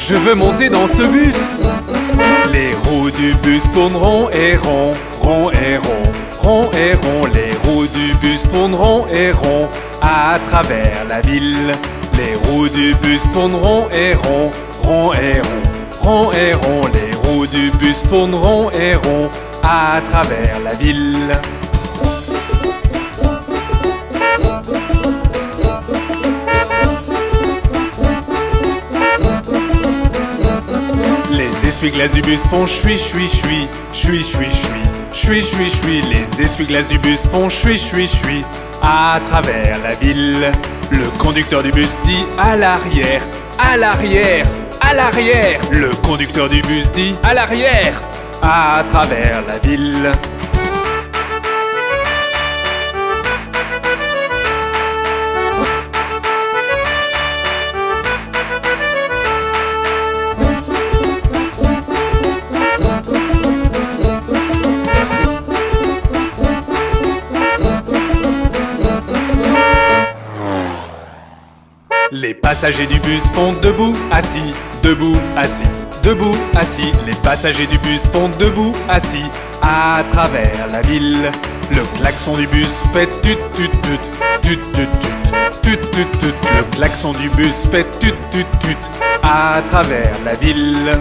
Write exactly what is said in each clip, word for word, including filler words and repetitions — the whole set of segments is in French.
je veux monter dans ce bus. Les roues du bus tournent rond et rond, rond et rond, rond et rond. Les roues du bus tournent rond et rond à travers la ville. Les roues du bus tournent rond et rond, rond et rond, rond et rond. Les roues du bus tournent rond et rond à travers la ville. Les essuie-glaces du bus font chui chui chui, chui chui chui, chui chui chui. Les essuie-glaces du bus font chui chui chui à travers la ville. Le conducteur du bus dit à l'arrière, à l'arrière, à l'arrière. Le conducteur du bus dit à l'arrière, à travers la ville. Les passagers du bus font debout, assis, debout, assis, debout, assis. Les passagers du bus font debout, assis, à travers la ville. Le klaxon du bus fait tut tut tut, tut tut tut, tut tut tut. Le klaxon du bus fait tut tut tut, à travers la ville.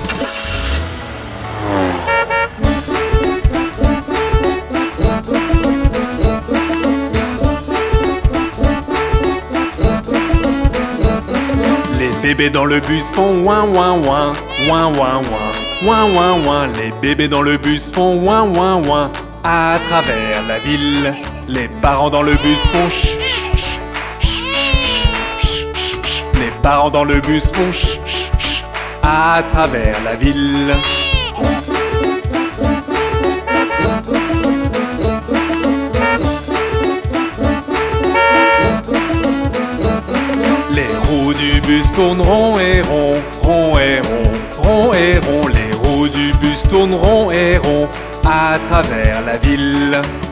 Les bébés dans le bus font ouin ouin ouin, ouin ouin ouin, ouin ouin ouin. Les bébés dans le bus font ouin ouin ouin à travers la ville. Les parents dans le bus font ch ch ch ch ch. Les parents dans le bus font ch ch ch à travers la ville. Les roues du bus tournent rond et rond, rond et rond, rond et rond. Les roues du bus tournent rond et rond à travers la ville.